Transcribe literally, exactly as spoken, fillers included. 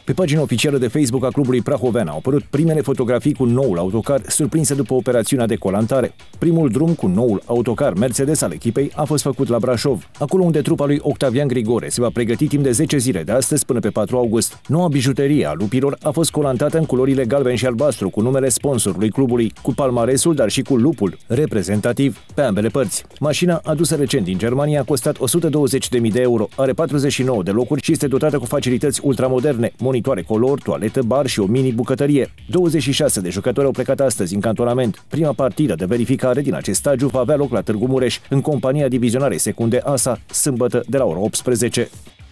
Pe pagina oficială de Facebook a clubului Prahovean au apărut primele fotografii cu noul autocar, surprinse după operațiunea de colantare. Primul drum cu noul autocar Mercedes al echipei a fost făcut la Brașov, acolo unde trupa lui Octavian Grigore se va pregăti timp de zece zile de astăzi până pe patru august. Noua bijuterie a lupilor a fost colantată în culorile galben și albastru cu numele sponsorului clubului, cu palmaresul, dar și cu lupul reprezentativ pe ambele părți. Mașina, adusă recent din Germania, a costat o sută douăzeci de mii de euro, are patruzeci și nouă de locuri și este dotată cu facilități ultramoderne, monitoare color, toaletă, bar și o mini-bucătărie. douăzeci și șase de jucători au plecat astăzi în cantonament. Prima partidă de verificare din acest stagiu va avea loc la Târgu Mureș, în compania divizionarei secunde A S A, sâmbătă de la ora optsprezece.